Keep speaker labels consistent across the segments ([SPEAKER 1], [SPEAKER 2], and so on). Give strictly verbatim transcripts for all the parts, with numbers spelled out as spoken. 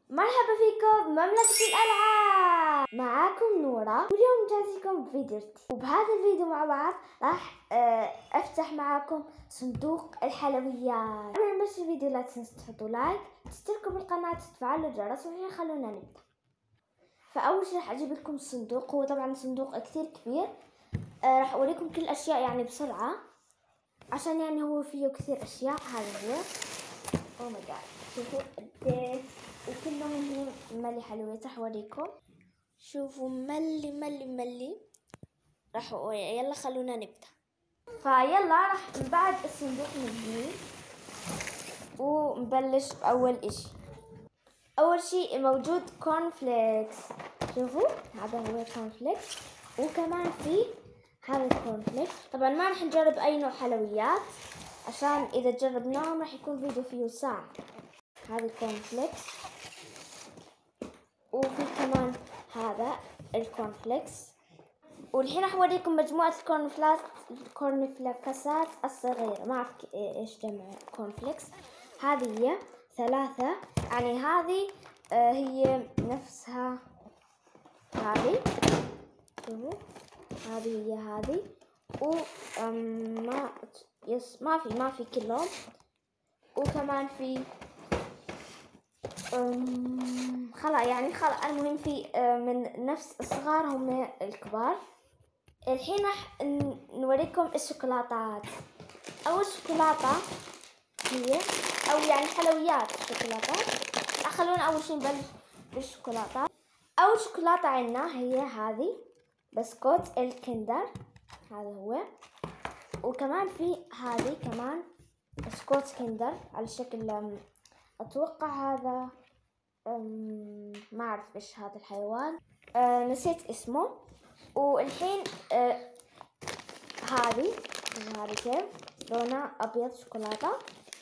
[SPEAKER 1] مرحبا فيكم بمملكة الألعاب. معاكم نورة، واليوم جايزكم بفيديو جديد. وبهذا الفيديو مع بعض راح افتح معاكم صندوق الحلويات. قبل ما نبلش الفيديو لا تنسوا تحطوا لايك، تشتركوا بالقناة، تفعلوا الجرس، وهي خلونا نبدأ. فأول شيء راح أجيب لكم الصندوق. هو طبعا صندوق كثير كبير. آه راح أوريكم كل الأشياء يعني بسرعة، عشان يعني هو فيه كثير أشياء. هذا هو. أوه ماي جاد، شوفوا قديش وكلهم ملي حلويات. راح اوريكم، شوفوا ملي ملي ملي. راح يلا خلونا نبدا. فيلا راح نبعد الصندوق نجيب ونبلش باول اشي. اول شي موجود كورن فليكس. شوفوا هذا هو كورن فليكس، وكمان في هذا الكورن فليكس. طبعا ما راح نجرب اي نوع حلويات، عشان اذا جربناهم راح يكون فيديو فيه ساعة. هذا الكورن فليكس، وفي كمان هذا الكورن فليكس. والحين راح اوريكم مجموعة الكورن فلاكس الكورن فليكسات الصغيرة. ما اعرف ايش جمع كورن فليكس. هذه هي ثلاثة، يعني هذه آه هي نفسها هذه. شوفوا هذه هي هذه، و ما يس ما في ما في كلهم. وكمان في خلا يعني خلا المهم في من نفس الصغار هم الكبار. الحين راح نوريكم الشوكولاتات. اول شوكولاتة هي او يعني حلويات الشوكولاتات. خلونا اول شيء نبلش بالشوكولاتات. اول شوكولاتة عندنا هي هذه بسكوت الكندر، هذا هو. وكمان في هذه كمان بسكوت كندر على شكل، اتوقع هذا ما اعرف ايش هذا الحيوان، أه نسيت اسمه. والحين أه هذه هذه كيف لونها ابيض شوكولاته.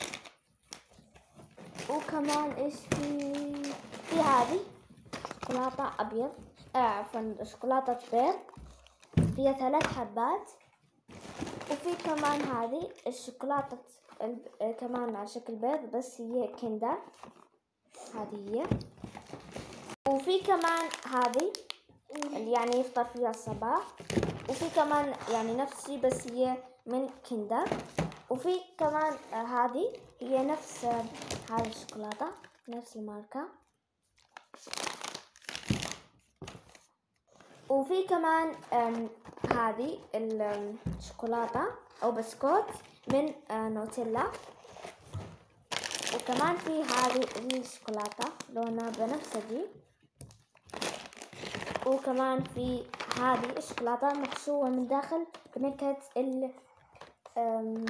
[SPEAKER 1] وكمان ايش في في هذه شوكولاته ابيض، عفوا آه شوكولاته بيض فيها ثلاث حبات. وفي كمان هذه الشوكولاته كمان على شكل بيض بس هي كندر، هذه هي. وفي كمان هذه اللي يعني يفطر فيها الصباح. وفي كمان يعني نفس الشيء بس هي من كندر. وفي كمان هذه هي نفس هذه الشوكولاتة، نفس الماركة. وفي كمان هذه الشوكولاتة أو بسكوت من نوتيلا. وكمان في هذه الشوكولاتة لونها بنفسجي. وكمان في هذه الشوكولاتة محشوة من داخل بنكهة ال أم...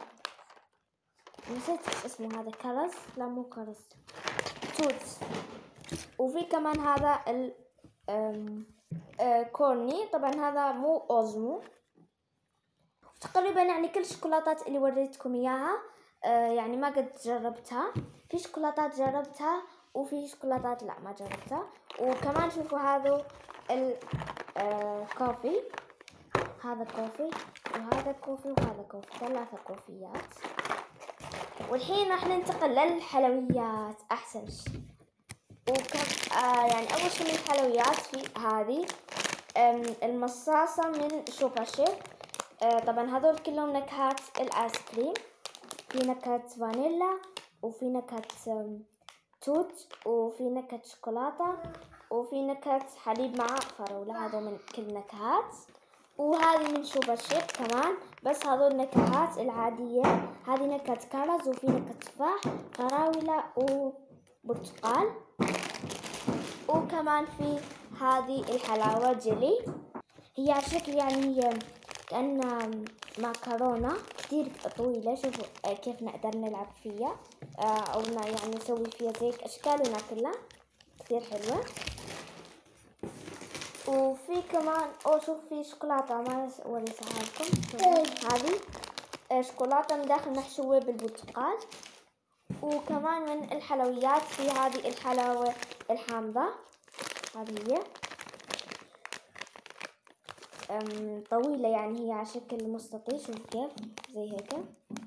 [SPEAKER 1] نسيت ايش اسمه هذا، كرز؟ لا مو كرز، توتس. وفي كمان هذا ال أم... أه كورني. طبعا هذا مو اوزمو. تقريبا يعني كل الشوكولاتات اللي وريتكم اياها أه يعني ما قد جربتها. في شوكولاتات جربتها وفي شوكولاتات لا ما جربتها. وكمان شوفوا هذا الكوفي، هذا كوفي وهذا كوفي وهذا كوفي، ثلاثة كوفيات. والحين راح ننتقل للحلويات احسن شيء. وكم آه يعني اول شيء من الحلويات في هذه المصاصة من سوبر شيف. آه طبعا هذول كلهم نكهات الايس كريم. في نكهة فانيلا، وفي نكهة توت، وفي نكهة شوكولاتة، وفي نكهة حليب مع فراولة. هذول من كل نكهات. وهذه من سوبر شيف كمان، بس هذول النكهات العادية. هذه نكهة كرز، وفي نكهة تفاح، فراولة، وبرتقال. وكمان في هذه الحلاوة جيلي، هي على شكل يعني هي كأنها ماكرونة كتير طويلة. شوفوا كيف نقدر نلعب فيها أو يعني نسوي فيها زي أشكال وناكلها، كتير حلوة. وفي كمان أو شوف في شوكولاتة ما وريتها لكم. هذه شوكولاتة من داخل محشوة بالبرتقال. وكمان من الحلويات في هذه الحلاوة الحامضة، هذه هي طويلة يعني هي على شكل مستطيل. شوف كيف زي هيك.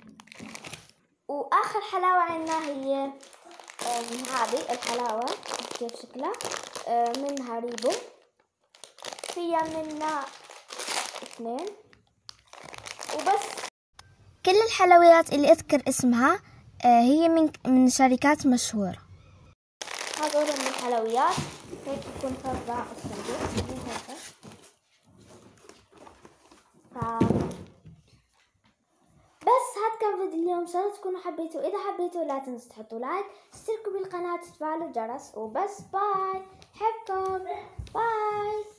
[SPEAKER 1] واخر حلاوة عندنا هي هذه الحلاوة كيف شكلها. آه من هاريبو، هي منا اثنين وبس. كل الحلويات اللي اذكر اسمها آه هي من من شركات مشهورة. هذول من الحلويات، هيك يكون فرع الصندوق. بس هاد كان فيديو اليوم، ان شاء الله تكونوا حبيتوا. اذا حبيتوا لا تنسوا تحطوا لايك، تشتركوا بالقناة، تفعلوا الجرس، وبس. باي، حبكم، باي.